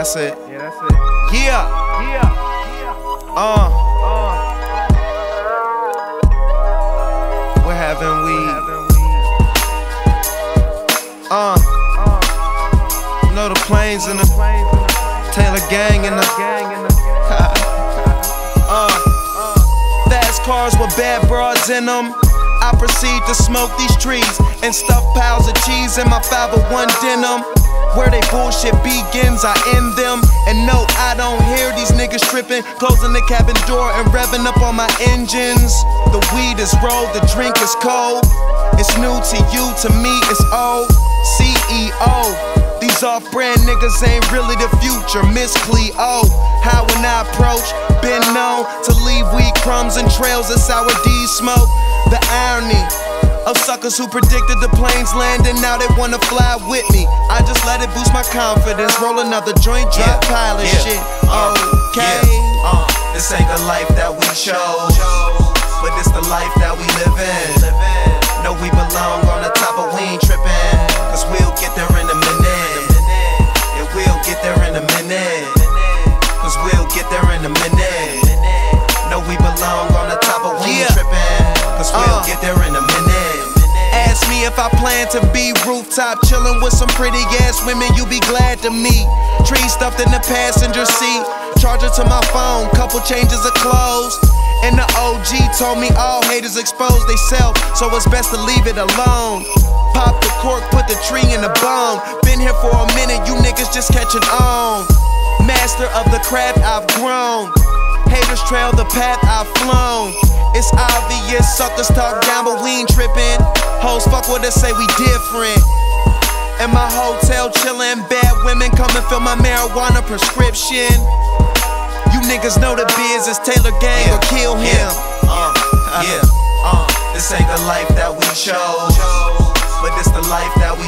that's it. Yeah, that's it. Yeah. We're having weed. You know the planes and the Taylor gang and the fast cars with bad broads in them. I proceed to smoke these trees and stuff piles of cheese in my 501 denim. Where they bullshit begins, I end them. And no, I don't hear these niggas tripping, closing the cabin door and revving up on my engines. The weed is rolled, the drink is cold. It's new to you, to me it's old. CEO, these off-brand niggas ain't really the future. Miss Cleo, how when I approach, been known to leave weed crumbs and trails of sour D smoke. The irony of suckers who predicted the planes landing, now they wanna fly with me. I just let it boost my confidence, roll another joint, drop pilot shit. Okay. This ain't the life that we chose, but it's the life that we live in. Know we belong on the top, but we ain't trippin', cause we'll get there in a minute. Yeah, we'll get there in a minute, cause we'll get there in a minute. Know we belong on the top, but we ain't trippin', cause we'll get there in a minute. Ask me if I plan to be rooftop chillin' with some pretty ass women you be glad to meet. Tree stuffed in the passenger seat, charger to my phone, couple changes of clothes. And the OG told me all haters expose they self, so it's best to leave it alone. Pop the cork, put the tree in the bone. Been here for a minute, you niggas just catching on. Master of the craft I've grown, haters trail the path I've flown. It's obvious suckers talk down, but we ain't trippin'. Hoes fuck what they say, we different. In my hotel chillin', bad women come and fill my marijuana prescription. You niggas know the biz is Taylor gang or kill him. This ain't the life that we chose, but it's the life that we